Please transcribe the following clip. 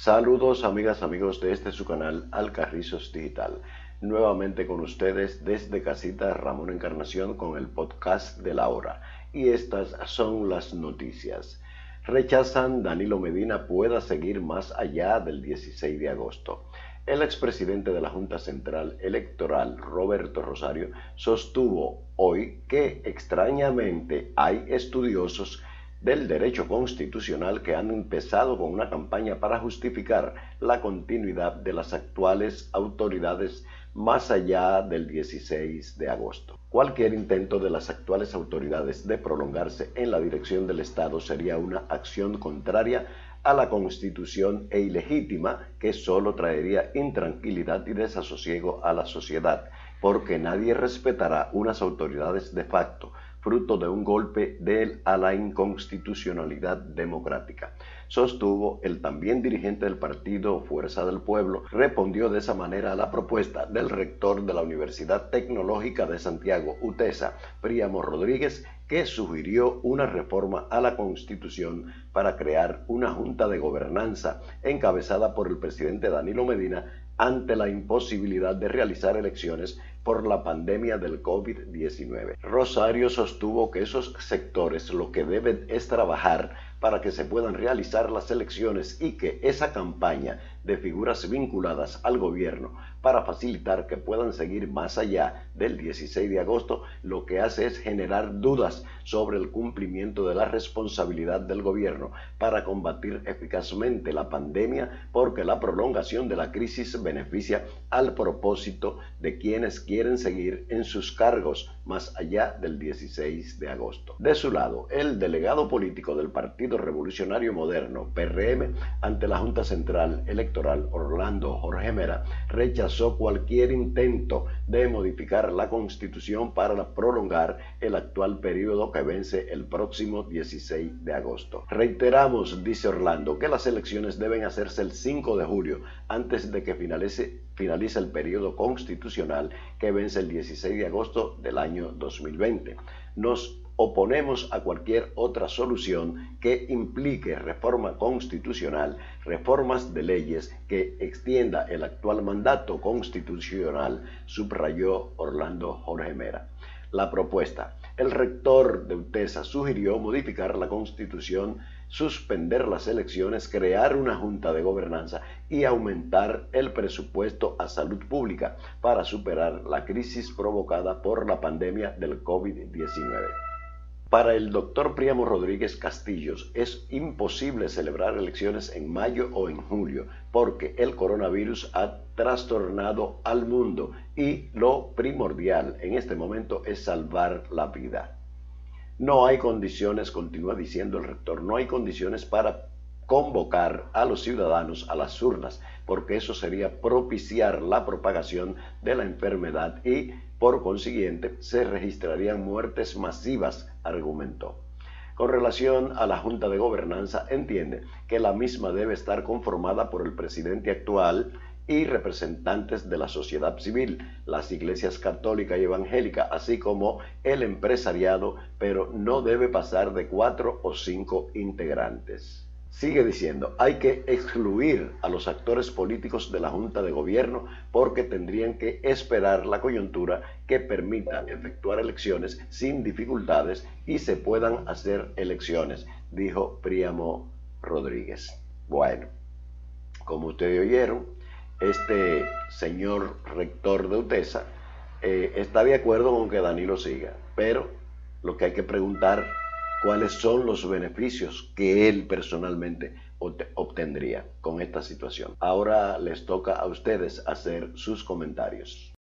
Saludos amigas, amigos de su canal Alcarrizos Digital. Nuevamente con ustedes desde casita Ramón Encarnación con el podcast de la hora. Y estas son las noticias. Rechazan Danilo Medina pueda seguir más allá del 16 de agosto. El expresidente de la Junta Central Electoral, Roberto Rosario, sostuvo hoy que extrañamente hay estudiosos del derecho constitucional que han empezado con una campaña para justificar la continuidad de las actuales autoridades más allá del 16 de agosto. Cualquier intento de las actuales autoridades de prolongarse en la dirección del Estado sería una acción contraria a la Constitución e ilegítima que solo traería intranquilidad y desasosiego a la sociedad, porque nadie respetará unas autoridades de facto, fruto de un golpe a la inconstitucionalidad democrática. Sostuvo el también dirigente del partido Fuerza del Pueblo, respondió de esa manera a la propuesta del rector de la Universidad Tecnológica de Santiago, UTESA, Príamo Rodríguez, que sugirió una reforma a la Constitución para crear una junta de gobernanza encabezada por el presidente Danilo Medina ante la imposibilidad de realizar elecciones por la pandemia del COVID-19. Rosario sostuvo que esos sectores lo que deben es trabajar para que se puedan realizar las elecciones y que esa campaña de figuras vinculadas al gobierno para facilitar que puedan seguir más allá del 16 de agosto lo que hace es generar dudas sobre el cumplimiento de la responsabilidad del gobierno para combatir eficazmente la pandemia, porque la prolongación de la crisis beneficia al propósito de quienes quieren seguir en sus cargos más allá del 16 de agosto. De su lado, el delegado político del Partido Revolucionario Moderno, PRM, ante la Junta Central Electoral, Orlando Jorge Mera, rechazó cualquier intento de modificar la Constitución para prolongar el actual periodo que vence el próximo 16 de agosto. Reiteramos, dice Orlando, que las elecciones deben hacerse el 5 de julio, antes de que finalice el periodo constitucional que vence el 16 de agosto del año 2020. Nos oponemos a cualquier otra solución que implique reforma constitucional, reformas de leyes que extienda el actual mandato constitucional, subrayó Orlando Jorge Mera. La propuesta. El rector de UTESA sugirió modificar la Constitución, suspender las elecciones, crear una junta de gobernanza y aumentar el presupuesto a salud pública para superar la crisis provocada por la pandemia del COVID-19. Para el doctor Príamo Rodríguez Castillos es imposible celebrar elecciones en mayo o en julio porque el coronavirus ha trastornado al mundo y lo primordial en este momento es salvar la vida. No hay condiciones, continúa diciendo el rector, no hay condiciones para convocar a los ciudadanos a las urnas, porque eso sería propiciar la propagación de la enfermedad y, por consiguiente, se registrarían muertes masivas, argumentó. Con relación a la Junta de Gobernanza, entiende que la misma debe estar conformada por el presidente actual y representantes de la sociedad civil, las iglesias católica y evangélica, así como el empresariado, pero no debe pasar de 4 o 5 integrantes. Sigue diciendo, hay que excluir a los actores políticos de la Junta de Gobierno porque tendrían que esperar la coyuntura que permita efectuar elecciones sin dificultades y se puedan hacer elecciones, dijo Príamo Rodríguez. Bueno, como ustedes oyeron, este señor rector de UTESA está de acuerdo con que Danilo siga, pero lo que hay que preguntar cuáles son los beneficios que él personalmente obtendría con esta situación. Ahora les toca a ustedes hacer sus comentarios.